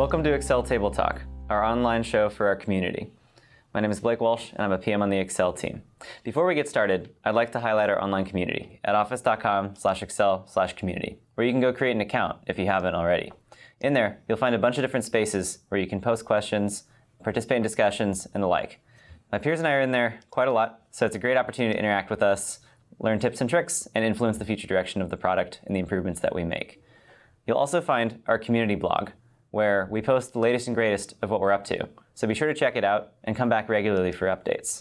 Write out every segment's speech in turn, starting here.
Welcome to Excel Table Talk, our online show for our community. My name is Blake Walsh, and I'm a PM on the Excel team. Before we get started, I'd like to highlight our online community at office.com/excel/community, where you can go create an account if you haven't already. In there, you'll find a bunch of different spaces where you can post questions, participate in discussions, and the like. My peers and I are in there quite a lot, so it's a great opportunity to interact with us, learn tips and tricks, and influence the future direction of the product and the improvements that we make. You'll also find our community blog, where we post the latest and greatest of what we're up to. So be sure to check it out and come back regularly for updates.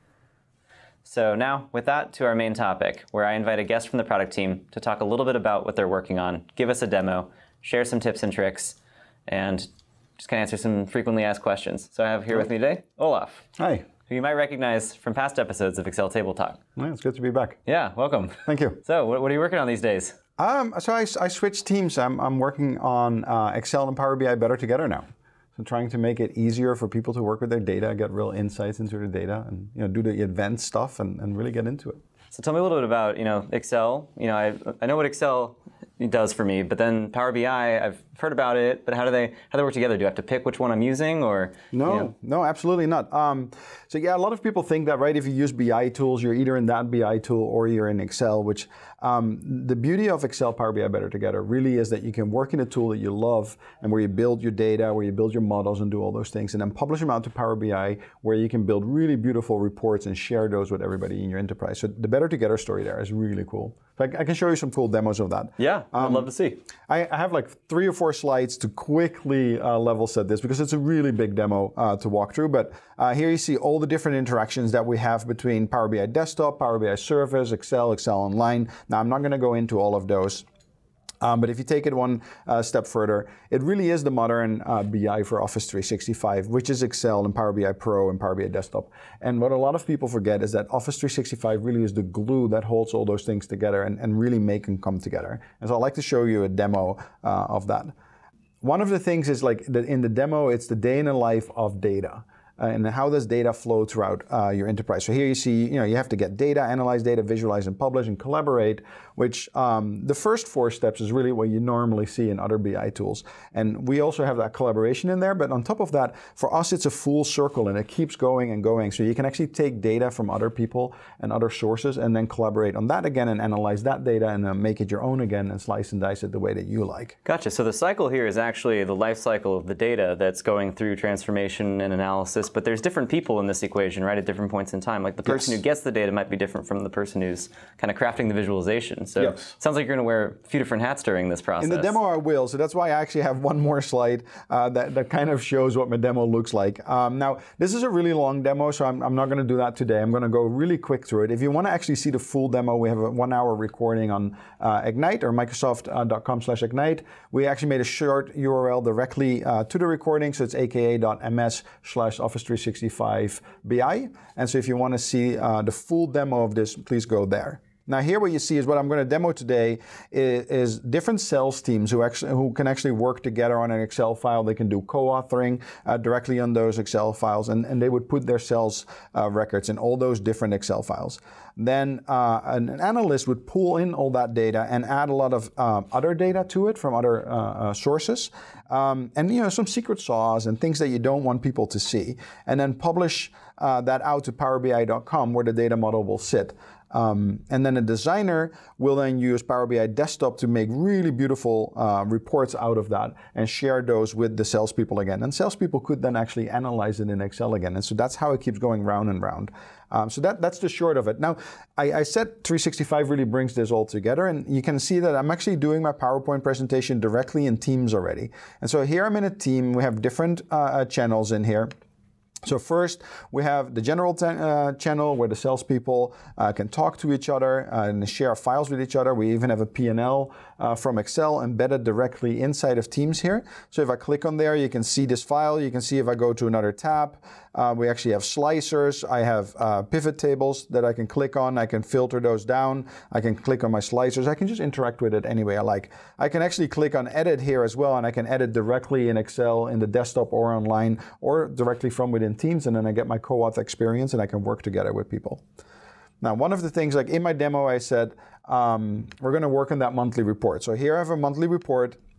So now, with that, to our main topic, where I invite a guest from the product team to talk a little bit about what they're working on, give us a demo, share some tips and tricks, and just kind of answer some frequently asked questions. So I have here with me today, Olaf. Hi. Who you might recognize from past episodes of Excel Table Talk. Yeah, it's good to be back. Yeah, welcome. Thank you. So what are you working on these days? So I switched teams. I'm working on Excel and PowerBI better together now. So trying to make it easier for people to work with their data, get real insights into their data, and do the advanced stuff and really get into it. So tell me a little bit about Excel. I know what Excel does for me, but then Power BI, I've heard about it, but how do they work together? Do I have to pick which one I'm using, or? No, absolutely not. So yeah, a lot of people think that, right, if you use BI tools, you're either in that BI tool or you're in Excel, which the beauty of Excel Power BI Better Together really is that you can work in a tool that you love and where you build your data, where you build your models and do all those things, and then publish them out to Power BI, where you can build really beautiful reports and share those with everybody in your enterprise. So the Better Together story there is really cool. So I can show you some cool demos of that. Yeah, I'd love to see. I have like 3 or 4 slides to quickly level set this because it's a really big demo to walk through. But here you see all the different interactions that we have between Power BI Desktop, Power BI Service, Excel, Excel Online. Now, I'm not going to go into all of those. But if you take it one step further, it really is the modern BI for Office 365, which is Excel and Power BI Pro and Power BI Desktop. And what a lot of people forget is that Office 365 really is the glue that holds all those things together and really make them come together. And so I'd like to show you a demo of that. One of the things is like that in the demo, it's the day in the life of data. And how does data flow throughout your enterprise? So here you see, you have to get data, analyze data, visualize and publish and collaborate, which the first 4 steps is really what you normally see in other BI tools. And we also have that collaboration in there, but on top of that, for us, it's a full circle and it keeps going and going. So you can actually take data from other people and other sources and then collaborate on that again and analyze that data and then make it your own again and slice and dice it the way that you like. Gotcha. So the cycle here is actually the life cycle of the data that's going through transformation and analysis. But there's different people in this equation, right, at different points in time. Like the person who gets the data might be different from the person who's kind of crafting the visualization. So it sounds like you're going to wear a few different hats during this process. In the demo I will, so that's why I actually have one more slide that kind of shows what my demo looks like. Now, this is a really long demo, so I'm not going to do that today. I'm going to go really quick through it. If you want to actually see the full demo, we have a 1-hour recording on Ignite or Microsoft.com/Ignite. We actually made a short URL directly to the recording, so it's aka.ms/Office365BI. And so if you want to see the full demo of this, please go there. Now here what you see is what I'm going to demo today is different sales teams who can actually work together on an Excel file. They can do co-authoring directly on those Excel files, and they would put their sales records in all those different Excel files. Then an analyst would pull in all that data and add a lot of other data to it from other sources, and some secret sauce and things that you don't want people to see, and then publish that out to PowerBI.com where the data model will sit. And then a designer will then use Power BI Desktop to make really beautiful reports out of that and share those with the salespeople again. And salespeople could then actually analyze it in Excel again. And so that's how it keeps going round and round. So that's the short of it. Now, I said 365 really brings this all together, and you can see that I'm actually doing my PowerPoint presentation directly in Teams already. And so here I'm in a team. We have different channels in here. So first, we have the general channel where the salespeople can talk to each other and share files with each other. We even have a P&L from Excel embedded directly inside of Teams here. So if I click on there, you can see this file. You can see if I go to another tab, we actually have slicers. I have pivot tables that I can click on. I can filter those down. I can click on my slicers. I can just interact with it any way I like. I can actually click on edit here as well, and I can edit directly in Excel in the desktop or online or directly from within Teams, and then I get my co-auth experience and I can work together with people. Now, one of the things, like in my demo, I said, we're going to work on that monthly report. So here I have a monthly report.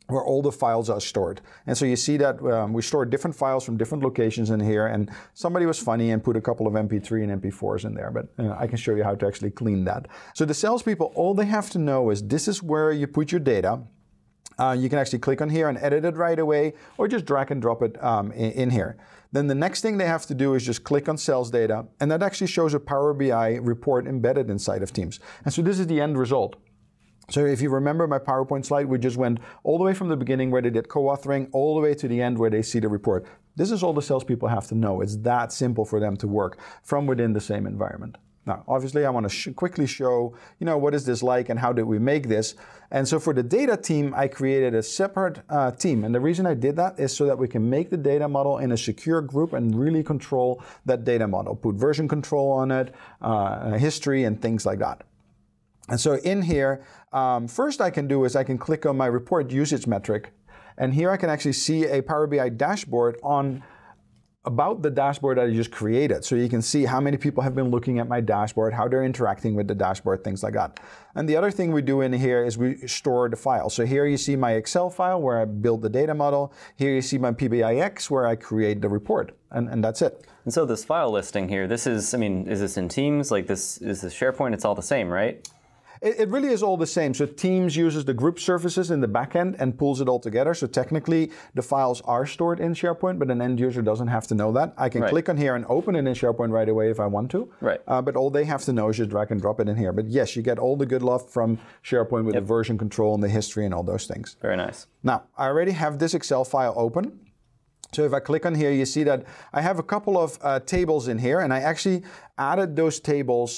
where all the files are stored. And so you see that we store different files from different locations in here, and somebody was funny and put a couple of MP3 and MP4s in there, but I can show you how to actually clean that. So the salespeople, all they have to know is this is where you put your data. You can actually click on here and edit it right away, or just drag and drop it in here. Then the next thing they have to do is just click on sales data, and that actually shows a Power BI report embedded inside of Teams. And so this is the end result. So if you remember my PowerPoint slide, we just went all the way from the beginning where they did co-authoring, all the way to the end where they see the report. This is all the salespeople have to know. It's that simple for them to work from within the same environment. Now, obviously, I want to quickly show, what is this like and how did we make this? And so for the data team, I created a separate team. And the reason I did that is so that we can make the data model in a secure group and really control that data model, put version control on it, history, and things like that. And so in here, first I can do is I can click on my report usage metric, and here I can actually see a Power BI dashboard about the dashboard that I just created. So you can see how many people have been looking at my dashboard, how they're interacting with the dashboard, things like that. And the other thing we do in here is we store the file. So here you see my Excel file where I build the data model. Here you see my PBIX where I create the report, and that's it. And so this file listing here, this is, is this in Teams? Like this, is this SharePoint? It's all the same, right? It really is all the same. So Teams uses the group services in the backend and pulls it all together. So technically, the files are stored in SharePoint, but an end user doesn't have to know that. I can click on here and open it in SharePoint right away if I want to. Right. But all they have to know is just drag and drop it in here. But yes, you get all the good love from SharePoint with the version control and the history and all those things. Very nice. Now, I already have this Excel file open. So if I click on here, you see that I have a couple of tables in here, and I actually added those tables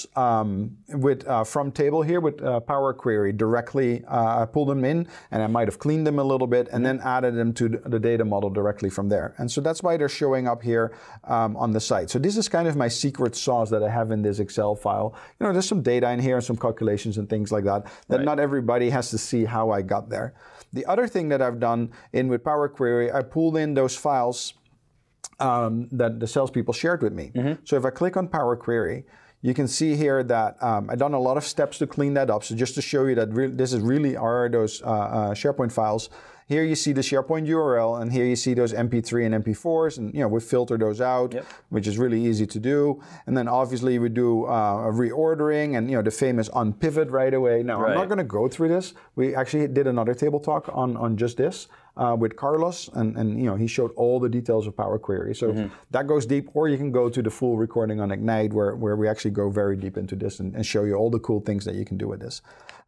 from table here with Power Query directly. I pulled them in, and I might have cleaned them a little bit, and then added them to the data model directly from there. And so that's why they're showing up here on the site. So this is kind of my secret sauce that I have in this Excel file. There's some data in here and some calculations and things like that not everybody has to see how I got there. The other thing that I've done with Power Query, I pulled in those files that the salespeople shared with me. So if I click on Power Query, you can see here that I've done a lot of steps to clean that up. So just to show you that this is really are those SharePoint files. Here you see the SharePoint URL, and here you see those MP3 and MP4s, and we filter those out, which is really easy to do. And then obviously we do a reordering, and the famous unpivot right away. Now I'm not going to go through this. We actually did another table talk on just this with Carlos, and he showed all the details of Power Query. So that goes deep, or you can go to the full recording on Ignite where we actually go very deep into this and show you all the cool things that you can do with this.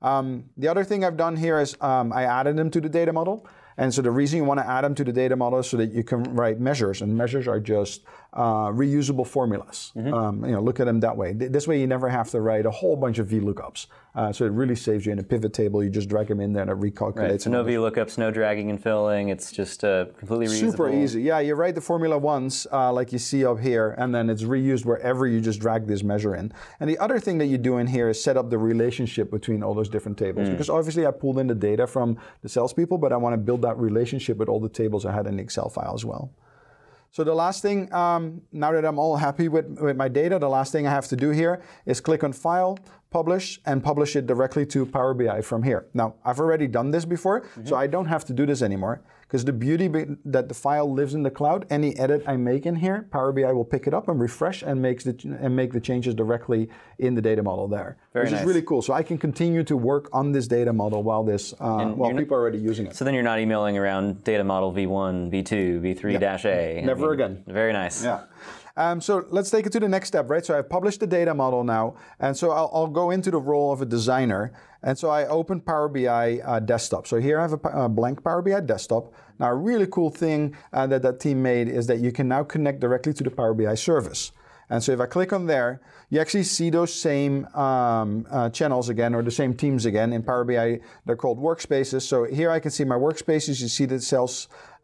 The other thing I've done here is I added them to the data model. And so the reason you want to add them to the data model is so that you can write measures, and measures are just reusable formulas. Look at them that way. This way you never have to write a whole bunch of VLOOKUPs. So it really saves you in a pivot table. You just drag them in there and it recalculates. Right. So no VLOOKUPs, no dragging and filling. It's just completely reusable. Super easy. Yeah, you write the formula once, like you see up here, and then it's reused wherever you just drag this measure in. And the other thing that you do in here is set up the relationship between all those different tables. Because obviously I pulled in the data from the salespeople, but I want to build that relationship with all the tables I had in the Excel file as well. So the last thing, now that I'm all happy with my data, the last thing I have to do here is click on File, Publish, and publish it directly to Power BI from here. Now, I've already done this before, so I don't have to do this anymore. Because the beauty that the file lives in the cloud, any edit I make in here, Power BI will pick it up and refresh and make the changes directly in the data model there. Which is really cool. So I can continue to work on this data model while people are already using it. So then you're not emailing around data model V1, V2, V3-A. Never again. Very nice. Yeah. So let's take it to the next step, right? So I've published the data model now, and so I'll go into the role of a designer. And so I open Power BI desktop. So here I have a blank Power BI desktop. Now a really cool thing that team made is that you can now connect directly to the Power BI service. And so if I click on there, you actually see those same channels again, or the same teams again. In Power BI, they're called workspaces. So here I can see my workspaces. You see the cells,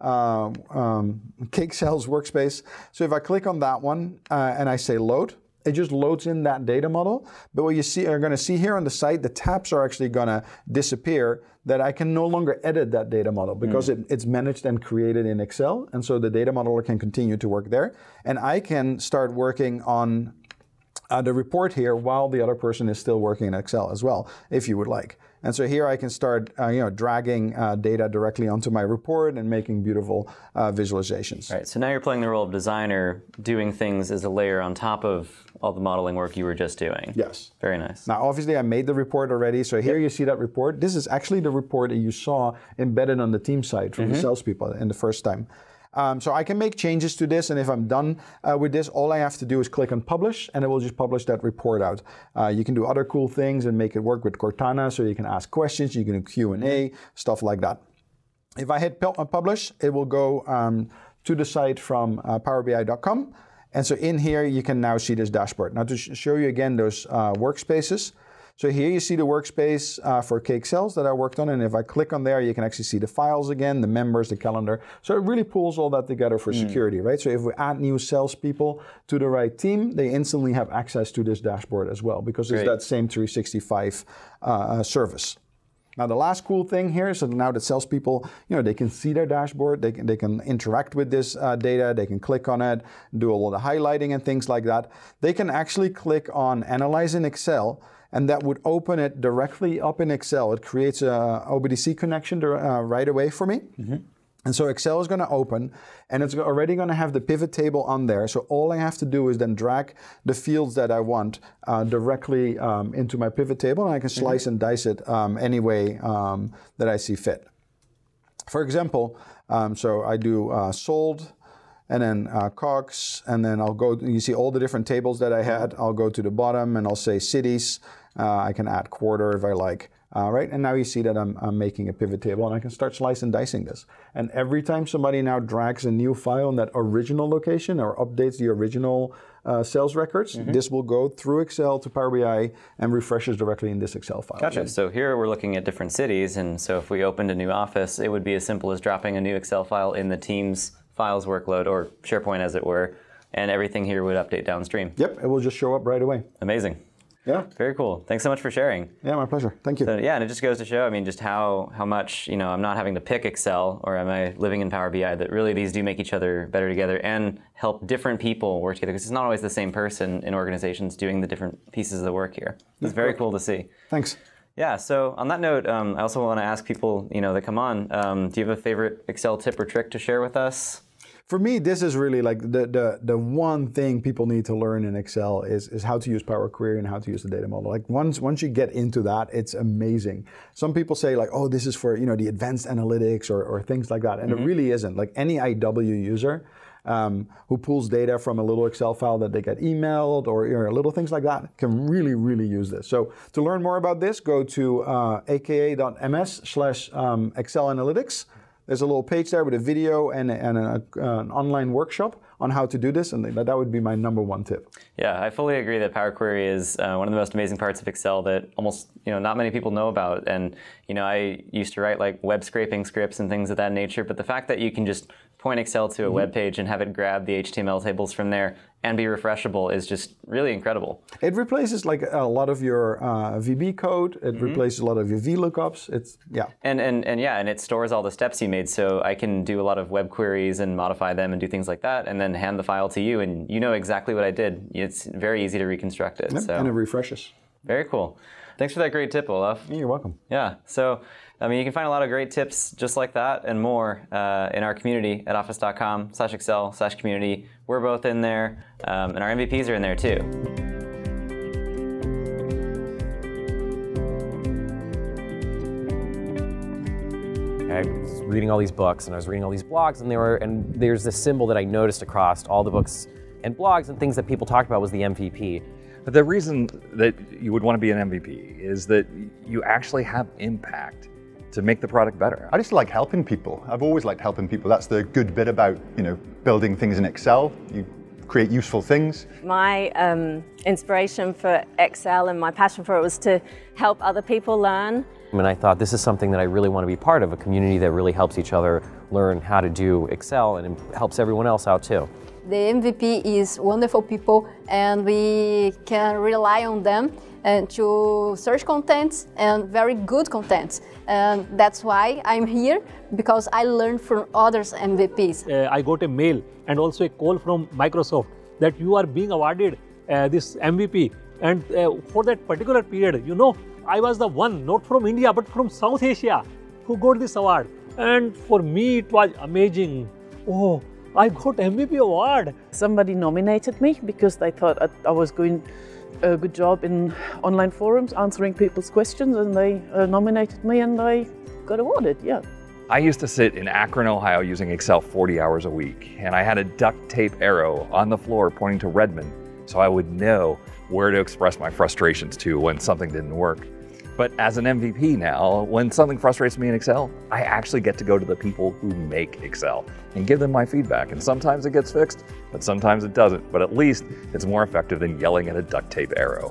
cake cells workspace. So if I click on that one and I say load, it just loads in that data model. But what you are going to see here on the site, the tabs are actually going to disappear, that I can no longer edit that data model because it's managed and created in Excel. And so the data modeler can continue to work there. And I can start working on the report here while the other person is still working in Excel as well, if you would like. And so here I can start dragging data directly onto my report and making beautiful visualizations. Right, so now you're playing the role of designer, doing things as a layer on top of all the modeling work you were just doing. Yes. Very nice. Now, obviously, I made the report already. So here you see that report. This is actually the report that you saw embedded on the team side from the salespeople in the first time. So I can make changes to this, and if I'm done with this, all I have to do is click on publish, and it will just publish that report out. You can do other cool things and make it work with Cortana, so you can ask questions, you can do Q&A, stuff like that. If I hit publish, it will go to the site from PowerBI.com, and so in here you can now see this dashboard. Now to show you again those workspaces. So here you see the workspace for Cake Sales that I worked on, and if I click on there, you can actually see the files again, the members, the calendar. So it really pulls all that together for security, right? So if we add new salespeople to the right team, they instantly have access to this dashboard as well, because it's that same 365 service. Now the last cool thing here is that now that salespeople, they can see their dashboard, they can interact with this data, they can click on it, do all the highlighting and things like that. They can actually click on Analyze in Excel, and that would open it directly up in Excel. It creates a OBDC connection right away for me. And so Excel is going to open, and it's already going to have the pivot table on there. So all I have to do is then drag the fields that I want directly into my pivot table, and I can slice and dice it any way that I see fit. For example, so I do sold, and then COGS, and then I'll go, you see all the different tables that I had. I'll go to the bottom and I'll say cities. I can add quarter if I like. Right, and now you see that I'm making a pivot table, and I can start slice and dicing this. And every time somebody now drags a new file in that original location or updates the original sales records, this will go through Excel to Power BI and refreshes directly in this Excel file. Gotcha. So here we're looking at different cities, and so if we opened a new office, it would be as simple as dropping a new Excel file in the Teams files workload, or SharePoint as it were, and everything here would update downstream. Yep, it will just show up right away. Amazing. Yeah. Very cool. Thanks so much for sharing. Yeah, my pleasure. Thank you. So, yeah, and it just goes to show, I mean, just how much, I'm not having to pick Excel, or am I living in Power BI, that really these do make each other better together and help different people work together, because it's not always the same person in organizations doing the different pieces of the work here. It's very cool to see. Thanks. Yeah, so on that note, I also want to ask people, that come on, do you have a favorite Excel tip or trick to share with us? For me, this is really like the one thing people need to learn in Excel is how to use Power Query and how to use the data model. Like once you get into that, it's amazing. Some people say like, oh, this is for the advanced analytics or things like that, and it really isn't. Like any IW user who pulls data from a little Excel file that they get emailed or little things like that can really, really use this. So to learn more about this, go to aka.ms/Excel Analytics. There's a little page there with a video and an online workshop on how to do this, and that would be my #1 tip. Yeah, I fully agree that Power Query is one of the most amazing parts of Excel that almost not many people know about. And I used to write like web scraping scripts and things of that nature, but the fact that you can just point Excel to a web page and have it grab the HTML tables from there and be refreshable is just really incredible. It replaces like a lot of your VB code. It replaces a lot of your VLOOKUPs. And it stores all the steps you made, so I can do a lot of web queries and modify them and do things like that, and then hand the file to you, and you know exactly what I did. It's very easy to reconstruct it. Yep, so. And it refreshes. Very cool. Thanks for that great tip, Olaf. You're welcome. Yeah, so you can find a lot of great tips just like that and more in our community at office.com/excel/community. We're both in there, and our MVPs are in there too. I was reading all these books and I was reading all these blogs, and there's this symbol that I noticed across all the books and blogs and things that people talked about was the MVP. But the reason that you would want to be an MVP is that you actually have impact to make the product better. I just like helping people. I've always liked helping people. That's the good bit about building things in Excel. You create useful things. My inspiration for Excel and my passion for it was to help other people learn. And I thought this is something that I really want to be part of, a community that really helps each other learn how to do Excel and helps everyone else out too. The MVP is wonderful people, and we can rely on them and to search contents and very good contents. And that's why I'm here, because I learned from others MVPs. I got a mail and also a call from Microsoft that you are being awarded this MVP. And for that particular period, you know, I was the one, not from India, but from South Asia, who got this award. And for me, it was amazing. Oh, I got MVP award. Somebody nominated me because they thought I was doing a good job in online forums, answering people's questions, and they nominated me and I got awarded, yeah. I used to sit in Akron, Ohio using Excel 40 hours a week, and I had a duct tape arrow on the floor pointing to Redmond so I would know where to express my frustrations to when something didn't work. But as an MVP now, when something frustrates me in Excel, I actually get to go to the people who make Excel and give them my feedback. And sometimes it gets fixed, but sometimes it doesn't. But at least it's more effective than yelling at a duct tape arrow.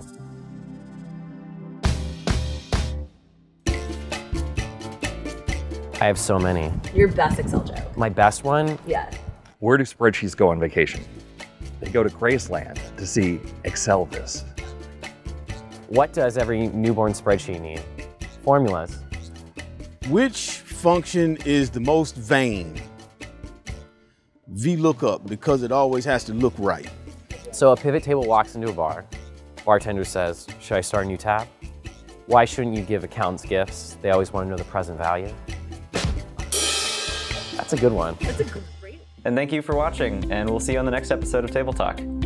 I have so many. Your best Excel joke. My best one? Yeah. Where do spreadsheets go on vacation? They go to Graceland to see Excel this. What does every newborn spreadsheet need? Formulas. Which function is the most vain? VLOOKUP, because it always has to look right. So a pivot table walks into a bar. Bartender says, should I start a new tab? Why shouldn't you give accountants gifts? They always want to know the present value. That's a good one. That's a great. And thank you for watching, and we'll see you on the next episode of Table Talk.